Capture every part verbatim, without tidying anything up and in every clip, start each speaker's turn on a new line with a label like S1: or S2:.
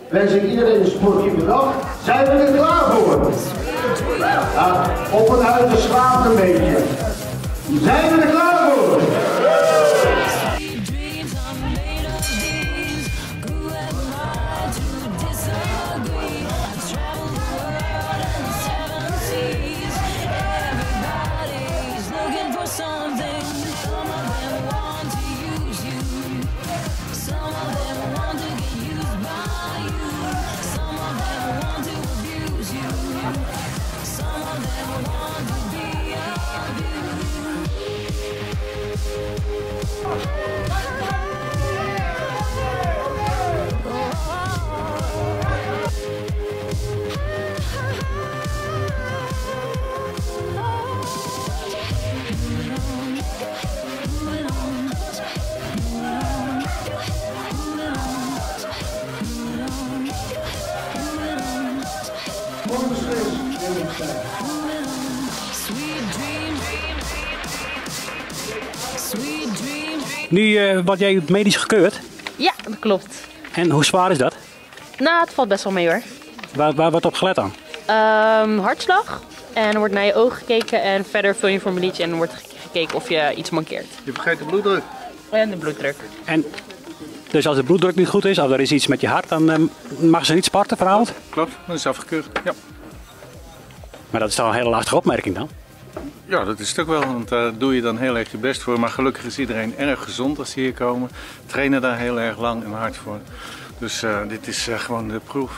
S1: wens ik iedereen een sportieve dag. Zijn we er klaar voor? Ja, op het huis slaapt een beetje. Zijn we er klaar voor?
S2: Nu uh, word jij medisch gekeurd.
S3: Ja, dat klopt.
S2: En hoe zwaar is dat?
S3: Nou, het valt best wel mee hoor.
S2: Waar, waar wordt op gelet dan?
S3: Um, hartslag. En er wordt naar je ogen gekeken en verder vul je een formuliertje en er wordt gekeken of je iets mankeert.
S4: Je vergeet de bloeddruk.
S3: En de bloeddruk.
S2: En dus als de bloeddruk niet goed is of er is iets met je hart, dan uh, mag ze niet sporten vanavond?
S4: Klopt, dat is afgekeurd. Ja.
S2: Maar dat is toch een hele lastige opmerking dan?
S4: Ja, dat is het ook wel, want daar doe je dan heel erg je best voor. Maar gelukkig is iedereen erg gezond als ze hier komen. Trainen daar heel erg lang en hard voor. Dus uh, dit is uh, gewoon de proef.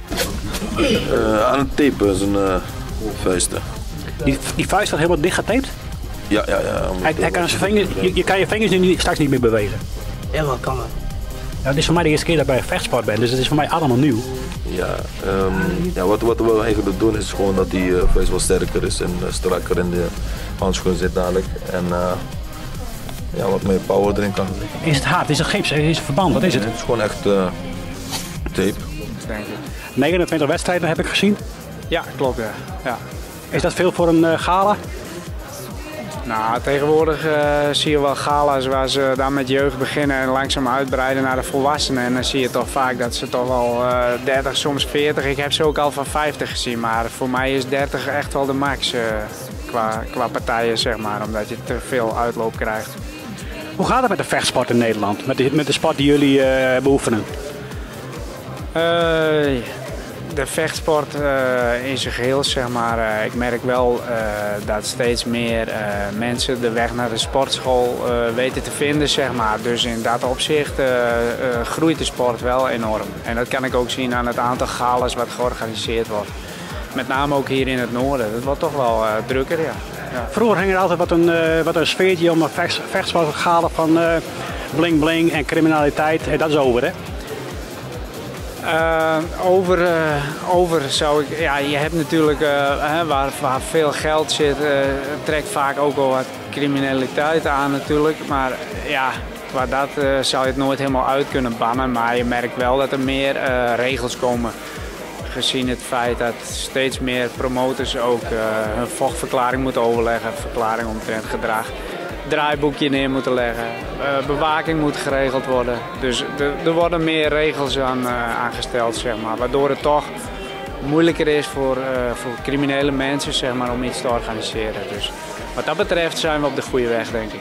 S5: Uh, aan het tapen zijn uh, vuisten.
S2: Die, die vuist wordt helemaal dicht getaped?
S5: Ja, ja, ja.
S2: Hij, hij kan zijn vingers, je, je kan je vingers nu straks niet meer bewegen.
S6: Ja, wat kan dat?
S2: Ja, het is voor mij de eerste keer dat ik bij een vechtsport ben, dus het is voor mij allemaal nieuw.
S5: Ja, um, ja wat, wat we eigenlijk doen is gewoon dat die uh, vuist wat sterker is en uh, strakker in de handschoen zit dadelijk. En uh, ja, wat meer power erin kan zitten.
S2: Is het hard? Is het gips? Is het verband? Wat is het?
S5: Het is gewoon echt uh, tape.
S2: negenentwintig wedstrijden heb ik gezien.
S7: Ja, klopt ja. ja.
S2: Is dat veel voor een uh, gala?
S7: Nou, tegenwoordig uh, zie je wel gala's waar ze dan met jeugd beginnen en langzaam uitbreiden naar de volwassenen. En dan zie je toch vaak dat ze toch wel uh, dertig, soms veertig. Ik heb ze ook al van vijftig gezien, maar voor mij is dertig echt wel de max uh, qua, qua partijen, zeg maar, omdat je te veel uitloop krijgt.
S2: Hoe gaat het met de vechtsport in Nederland? Met de, met de sport die jullie uh, beoefenen?
S7: Uh, De vechtsport uh, in zijn geheel, zeg maar. Uh, ik merk wel uh, dat steeds meer uh, mensen de weg naar de sportschool uh, weten te vinden, zeg maar. Dus in dat opzicht uh, uh, groeit de sport wel enorm. En dat kan ik ook zien aan het aantal galas wat georganiseerd wordt. Met name ook hier in het noorden. Dat wordt toch wel uh, drukker, ja. ja.
S2: Vroeger ging er altijd wat een, uh, wat een sfeertje om een vechts, vechtsportgala van uh, bling bling en criminaliteit. En dat is over, hè?
S7: Uh, over, uh, over zou ik, ja, je hebt natuurlijk uh, hè, waar, waar veel geld zit, uh, trekt vaak ook wel wat criminaliteit aan natuurlijk. Maar ja, qua dat uh, zou je het nooit helemaal uit kunnen bannen. Maar je merkt wel dat er meer uh, regels komen. Gezien het feit dat steeds meer promotors ook uh, hun vochtverklaring moeten overleggen, verklaring omtrent gedrag. Draaiboekje neer moeten leggen, uh, bewaking moet geregeld worden. Dus er worden meer regels aan, uh, aangesteld, zeg maar, waardoor het toch moeilijker is voor, uh, voor criminele mensen, zeg maar, om iets te organiseren. Dus wat dat betreft zijn we op de goede weg, denk ik.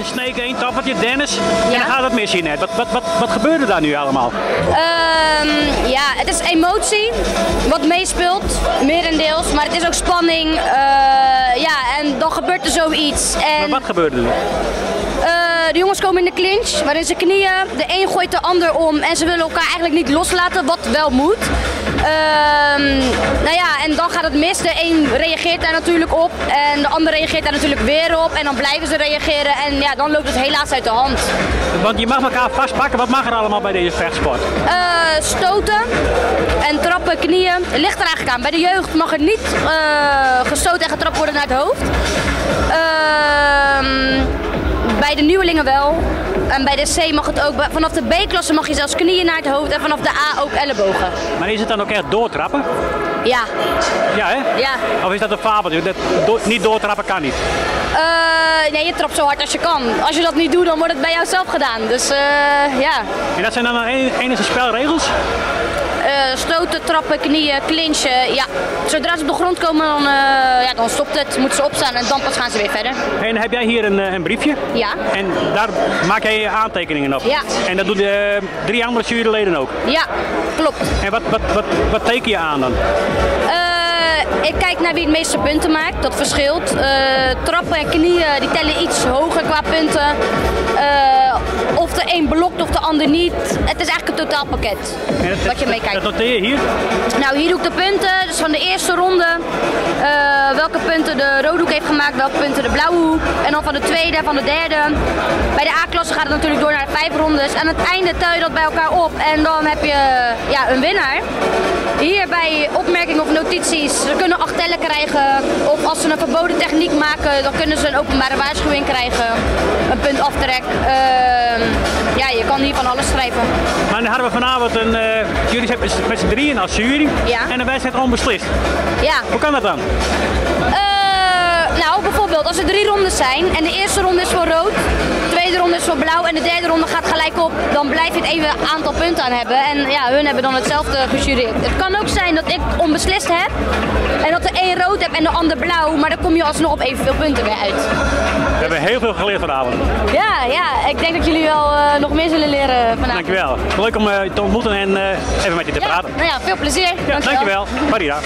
S2: Snake één, tappertje, Dennis.
S6: Ja.
S2: En dan gaat het mis hier net. Wat, wat, wat, wat gebeurde daar nu allemaal?
S6: Um, ja, het is emotie wat meespeelt, merendeels, maar het is ook spanning. Uh, ja, en dan gebeurt er zoiets. En,
S2: Maar wat gebeurde er?
S6: Uh, de jongens komen in de clinch, waarin ze knieën, de een gooit de ander om en ze willen elkaar eigenlijk niet loslaten, wat wel moet. Um, nou ja, en dan gaat het mis. De een reageert daar natuurlijk op en de ander reageert daar natuurlijk weer op en dan blijven ze reageren en ja, dan loopt het helaas uit de hand.
S2: Want je mag elkaar vastpakken, wat mag er allemaal bij deze vechtsport?
S6: Uh, stoten en trappen, knieën, het ligt er eigenlijk aan. Bij de jeugd mag er niet uh, gestoten en getrapt worden naar het hoofd. Uh, bij de nieuwelingen wel. En bij de C mag het ook. Vanaf de B-klasse mag je zelfs knieën naar het hoofd en vanaf de A ook ellebogen.
S2: Maar is het dan ook echt doortrappen?
S6: Ja.
S2: Ja, hè?
S6: Ja.
S2: Of is dat een fabeltje? Dat do niet doortrappen kan niet?
S6: Uh, nee, je trapt zo hard als je kan. Als je dat niet doet, dan wordt het bij jou zelf gedaan. Dus uh, ja.
S2: En dat zijn dan de enige spelregels?
S6: Uh, stoten, trappen, knieën, clinchen. Ja. Zodra ze op de grond komen, dan, uh, ja, dan stopt het. Moeten ze opstaan en dan pas gaan ze weer verder.
S2: En dan heb jij hier een, een briefje.
S6: Ja.
S2: En daar maak jij je aantekeningen op.
S6: Ja.
S2: En dat doen de uh, drie andere juryleden ook.
S6: Ja, klopt.
S2: En wat, wat, wat, wat teken je aan dan?
S6: Uh, ik kijk naar wie het meeste punten maakt. Dat verschilt. Uh, trappen en knieën die tellen iets hoger qua punten. Uh, of de een blokt of de ander niet. Het is eigenlijk een totaalpakket
S2: het,
S6: wat je meekijkt.
S2: Dat noteer je hier?
S6: Nou, hier doe ik de punten. Dus van de eerste ronde. Uh, welke punten de rode hoek heeft gemaakt. Welke punten de blauwe hoek. En dan van de tweede, van de derde. Bij de A-klasse gaat het natuurlijk door naar de vijf rondes. Aan het einde tel je dat bij elkaar op. En dan heb je ja, een winnaar. Hier bij opmerkingen of notities. Ze kunnen acht tellen krijgen. Of als ze een verboden techniek maken, dan kunnen ze een openbare waarschuwing krijgen. Een punt aftrek. Uh, ja, je kan hier van alles schrijven.
S2: Maar dan hadden we vanavond een... Uh, jullie zijn met z'n drieën als jury.
S6: Ja.
S2: En de wedstrijd onbeslist.
S6: Ja.
S2: Hoe kan dat dan?
S6: Uh, nou, bijvoorbeeld als er drie rondes zijn en de eerste ronde is voor rood, de tweede ronde is voor blauw en de derde ronde gaat gelijk op, dan blijf je het even aantal punten aan hebben. En ja, hun hebben dan hetzelfde gejureerd. Het kan ook zijn dat ik onbeslist heb en dat de een rood heb en de ander blauw, maar dan kom je alsnog op evenveel punten weer uit.
S2: We hebben heel veel geleerd vanavond.
S6: Ja, ja, ik denk dat jullie wel uh, nog meer zullen leren vanavond.
S2: Dankjewel. Leuk om uh, te ontmoeten en uh, even met je te
S6: ja,
S2: praten.
S6: Nou ja, veel plezier.
S2: Ja,
S6: dankjewel.
S2: dankjewel. Marina.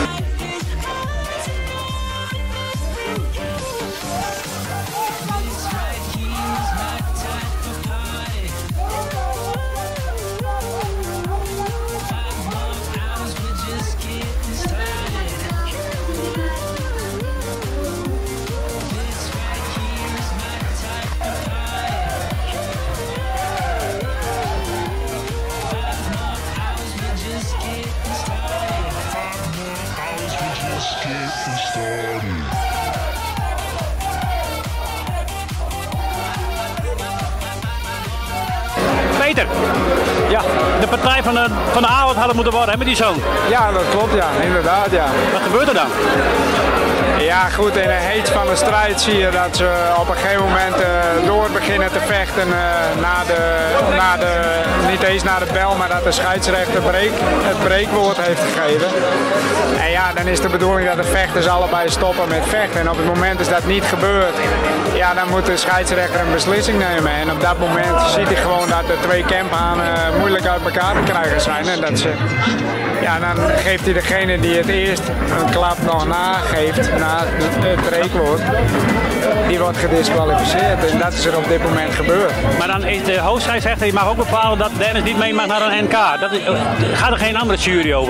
S2: Peter, ja, de partij van de, van de avond had het moeten worden, hè, met die zoon.
S7: Ja, dat klopt, ja, inderdaad, ja.
S2: Wat gebeurt er dan?
S7: Ja, goed, in de heet van de strijd zie je dat ze op een gegeven moment uh, door beginnen te vechten uh, na de, na de, niet eens naar de bel, maar dat de scheidsrechter breek, het breekwoord heeft gegeven. En ja, dan is de bedoeling dat de vechters allebei stoppen met vechten. En op het moment is dat niet gebeurd, ja, dan moet de scheidsrechter een beslissing nemen. En op dat moment ziet hij gewoon dat de twee camphanen uh, moeilijk uit elkaar te krijgen zijn. En dat ze, ja, dan geeft hij degene die het eerst een klap nog nageeft, na het breekwoord, die wordt gedisqualificeerd. En dat is er op dit moment gebeurd.
S2: Maar dan is de hoofdscheidsrechter, die mag ook bepalen dat Dennis niet mee mag naar een N K. Dat is, gaat er geen andere jury over?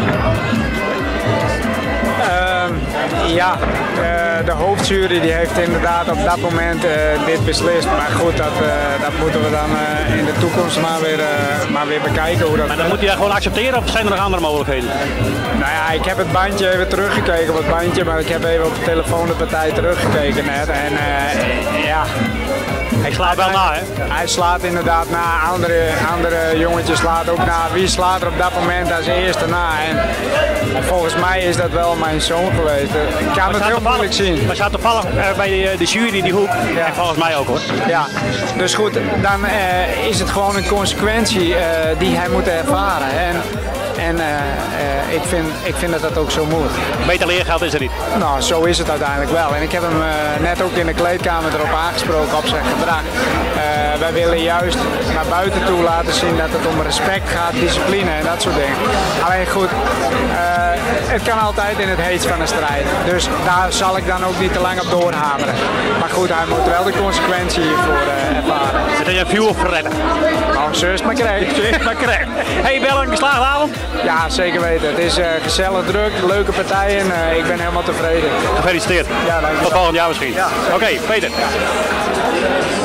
S7: Uh, ja, uh, de hoofdjury die heeft inderdaad op dat moment uh, dit beslist. Maar goed, dat, uh, dat moeten we dan uh, in de toekomst maar weer, uh, maar weer bekijken. Hoe dat
S2: maar dan moet je dat gewoon accepteren of zijn er nog andere mogelijkheden?
S7: Nou ja, ik heb het bandje even teruggekeken op het bandje, maar ik heb even op de telefoon de partij teruggekeken net. En uh, ja...
S2: Hij slaat wel na, hè?
S7: Hij slaat inderdaad na. Andere, andere jongetjes slaat ook na. Wie slaat er op dat moment als eerste na? En, en volgens mij is dat wel mijn zoon geweest. Ik kan het heel moeilijk zien.
S2: Maar staat toevallig uh, bij de, de jury die hoek. Ja. En volgens mij ook, hoor.
S7: Ja, dus goed, dan uh, is het gewoon een consequentie uh, die hij moet ervaren. En En uh, uh, ik, vind, ik vind dat dat ook zo moet.
S2: Beter leergeld is er niet.
S7: Nou, zo is het uiteindelijk wel. En ik heb hem uh, net ook in de kleedkamer erop aangesproken op zijn gedrag. Uh, wij willen juist naar buiten toe laten zien dat het om respect gaat, discipline en dat soort dingen. Alleen goed, uh, het kan altijd in het heetst van een strijd. Dus daar zal ik dan ook niet te lang op doorhameren. Maar goed, hij moet wel de consequentie hiervoor uh, ervaren.
S2: Het is een vuur verredden.
S7: Nou, zo is het maar krijgt.
S2: Zo is het maar krijgt. Hey, wel een geslaagde avond?
S7: Ja, zeker weten. Het is uh, gezellig druk, leuke partijen. Uh, ik ben helemaal tevreden.
S2: Gefeliciteerd.
S7: Ja, dank je.
S2: Tot volgend jaar misschien.
S7: Ja,
S2: Oké, okay, Peter.
S7: Ja.